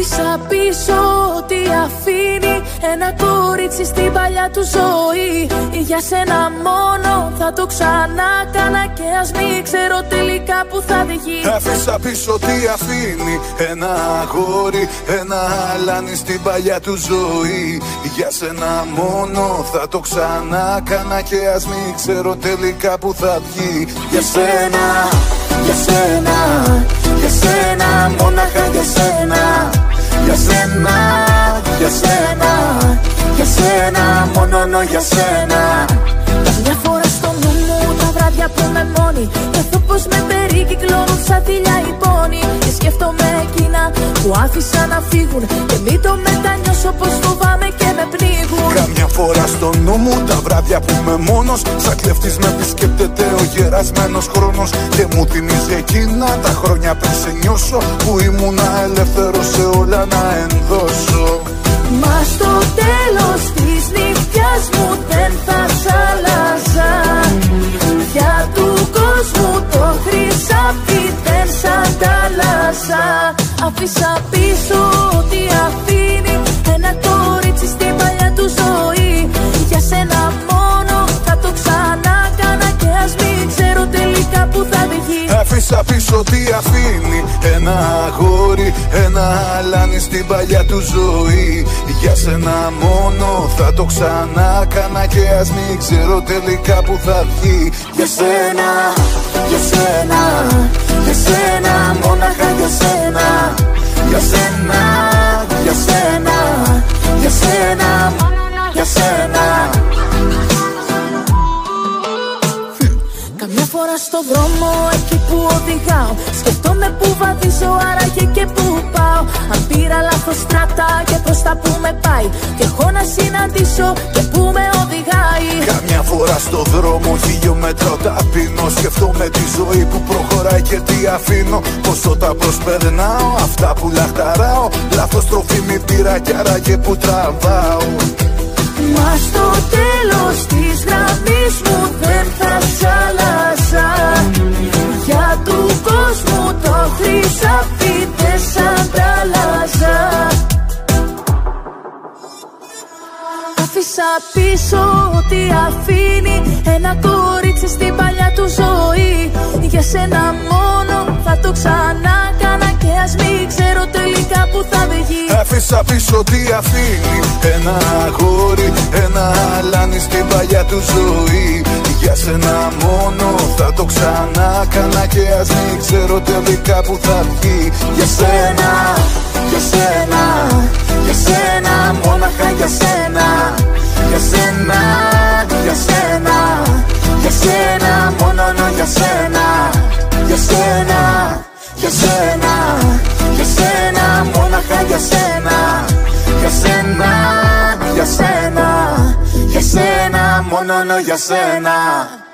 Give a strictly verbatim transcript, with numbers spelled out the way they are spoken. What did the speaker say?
Άφησα πίσω ό,τι αφήνει ένα κορίτσι στην παλιά του ζωή. Για σένα μόνο θα το ξανά κάνα και ας μην ξέρω τελικά που θα βγει. Άφησα πίσω ό,τι αφήνει ένα αγόρι, ένα αλάνι στην παλιά του ζωή. Για σένα μόνο θα το ξανά κάνα και ας μην ξέρω τελικά που θα βγει. Για σένα, για σένα, για σένα, μόναχα για σένα. Για σένα, για σένα, για σένα, μόνο για σένα. Μια φορά στο νου μου τα βράδια που με μόνη, νιώθω πως με περικυκλώνουν σαν θηλιά οι πόνοι. Και σκέφτομαι εκείνα που άφησα να φύγουν και μην το μετανιώσω πως φοβάμαι και με πνίγουν. Καμιά φορά στο νου μου τα βράδια που είμαι μόνος, σαν κλέφτης με επισκέπτεται ο γερασμένος χρόνος. Και μου θυμίζει εκείνα τα χρόνια πριν σε νιώσω, που ήμουνα ελεύθερος σε όλα να ενδώσω. Μα στο τέλος της νύχτιας μου δεν θα σ' άλλαζα. Για του κόσμου το χρυσάφι δεν σ' αντάλλαζα. Άφησα πίσω ό,τι αφήνει ένα κορίτσι στην παλιά του ζωή. Για σένα μόνο θα το ξανά κάνα και ας μην ξέρω τελικά που θα βγει. Άφησα πίσω ό,τι αφήνει ένα αγόρι, ένα αλάνι στην παλιά του ζωή. Για σένα μόνο θα το ξανά κάνα και ας μην ξέρω τελικά που θα βγει. Για σένα, για σένα, για σένα, μόναχα για σένα. Για σένα, για σένα, για σένα, για σένα. Καμιά φορά στο δρόμο εκεί που οδηγάω, σκεφτόμαι που βαδίζω άραγε και που πάω. Αν πήρα λάθος στράτα και προς τα που με πάει, και έχω να συναντήσω και που με οδηγάει. Καμιά φορά στο δρόμο χιλιόμετρο ταπεινώ, σκεφτόμαι τη ζωή που προχωράει και τι αφήνω. Πόσο τα προσπερνάω αυτά που λαχταράω, λάθος τροφή μη πήρα κι άραγε που τραβάω. Μα στο τέλος της γραμμής μου δεν θα σ' άλλαζα. Για του κόσμου το χρυσάφι δεν σ' αντάλλαζα. Άφησα πίσω ό,τι αφήνει ένα κορίτσι στην παλιά του ζωή. Για σένα μόνο θα το ξανά κάνα και ας μην ξέρω τελικά που θα βγει. Άφησα πίσω ό,τι αφήνει ένα αγόρι, ένα αλάνι στην παλιά του ζωή. Για σένα μόνο θα το ξανά κάνα και ας μην ξέρω τελικά που θα βγει. Για σένα, για σένα, για σένα, μόναχα για σένα. Για σένα, για σένα, για σένα, μόνο για σένα. Για σένα, για σένα, για σένα, μόναχα για σένα. Για σένα, για σένα, για σένα, μόνο για σένα.